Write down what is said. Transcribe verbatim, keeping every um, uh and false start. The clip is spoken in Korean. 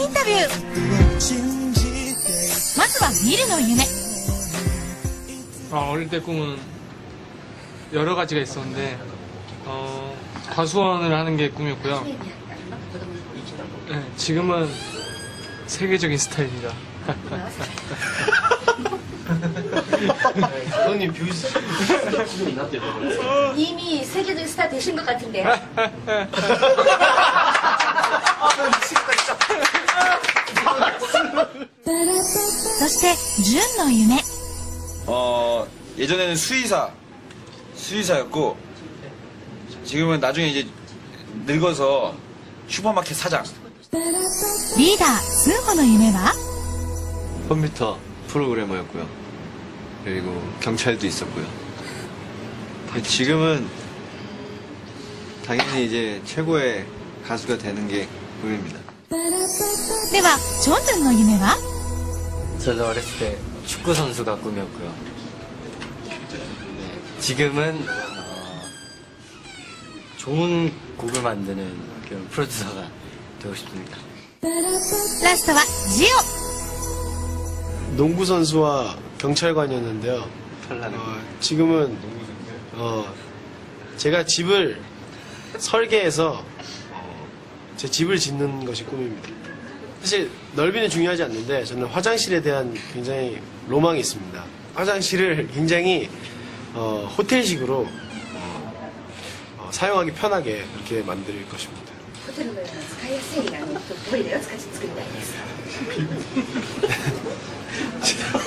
インタビュー。まずは見るの夢。 아, 어릴 때 꿈은 여러 가지가 있었는데 어, 과수원을 하는 게 꿈이었고요. 네, 지금은 세계적인 스타입니다. 형님 뷰스 이미 세계적인 스타 되신 것 같은데. そして純の夢。 어, 예전에는 수의사, 수의사였고, 지금은 나중에 이제 늙어서 슈퍼마켓 사장. リーダースンホの夢は？ 컴퓨터 프로그래머였고요. 그리고 경찰도 있었고요. 지금은 당연히 이제 최고의 가수가 되는 게 꿈입니다. ではジョンジュンの夢は？ 저도 어렸을 때 축구 선수가 꿈이었고요. 네, 지금은 어, 좋은 곡을 만드는 그런 프로듀서가 되고 싶습니다. ラストはジオ。 농구 선수와 경찰관이었는데요. 어, 지금은 어, 제가 집을 설계해서 어, 제 집을 짓는 것이 꿈입니다. 사실 넓이는 중요하지 않는데 저는 화장실에 대한 굉장히 로망이 있습니다. 화장실을 굉장히 어, 호텔식으로 어, 어, 사용하기 편하게 그렇게 만들 것입니다. ホテルのような使いやすいトイレを使って作りたいです。